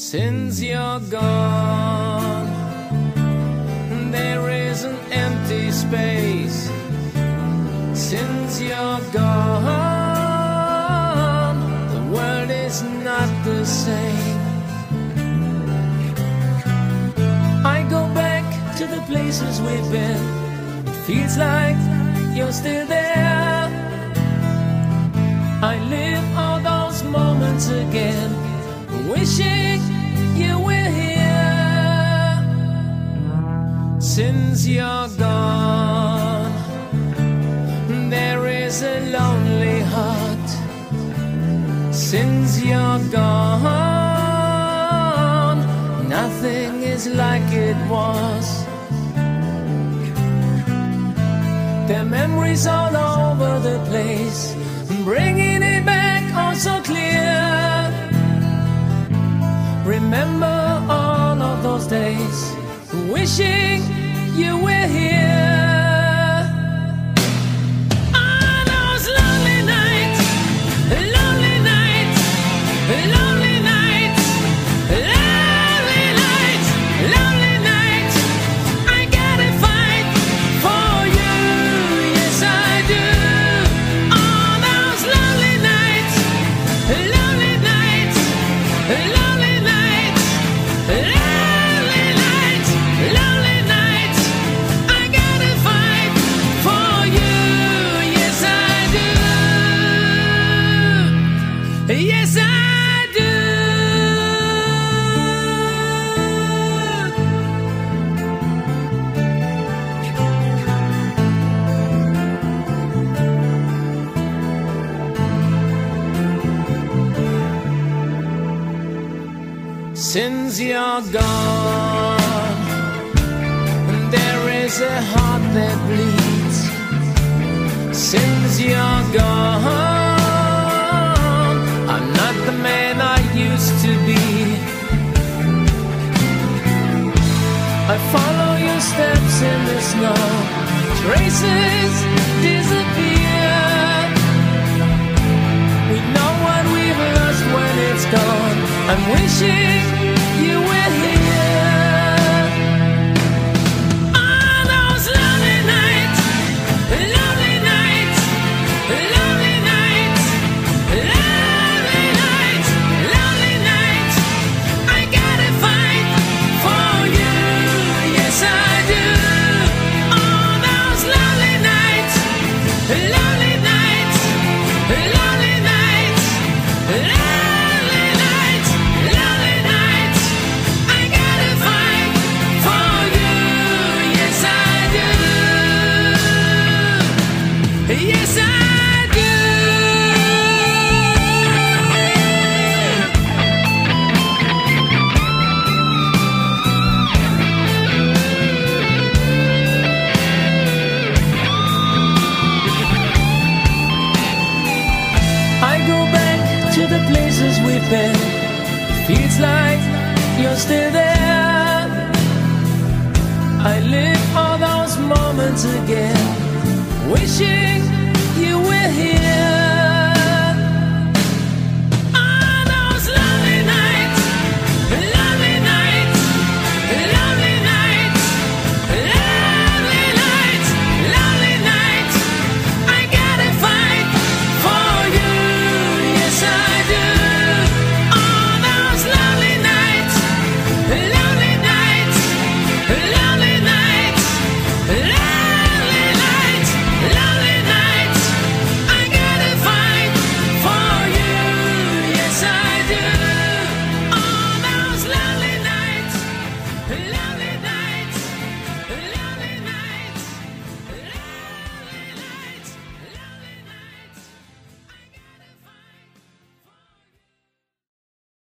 Since you're gone, there is an empty space. Since you're gone, the world is not the same. I go back to the places we've been. It feels like you're still there. I live all those moments again, wishing you were here. Since you're gone, there is a lonely heart. Since you're gone, nothing is like it was. There are memories all over the place, bringing it back all so clear. Remember all of those days, wishing you were here. On those lonely nights, lonely nights, lonely nights, lonely nights, lonely nights, I gotta fight for you, yes I do. On those lonely nights, lonely nights, lonely nights, lonely nights, lonely nights, I gotta fight for you, yes I do, yes I do. Since you're gone, there is a heart that bleeds. Since you're gone, I'm not the man I used to be. I follow your steps in the snow, traces disappear. We know what we've lost when it's gone. I'm wishing you were here. On those lonely nights, lonely nights, lonely nights, lonely nights, lonely nights, I gotta fight for you, yes I do. On those lonely nights, lonely nights, lonely nights, lonely nights, lonely nights, I gotta fight for you, yes I do, yes I do. I go back to the places we've been. Feels like you're still there. I live all those moments again, wishing you were here.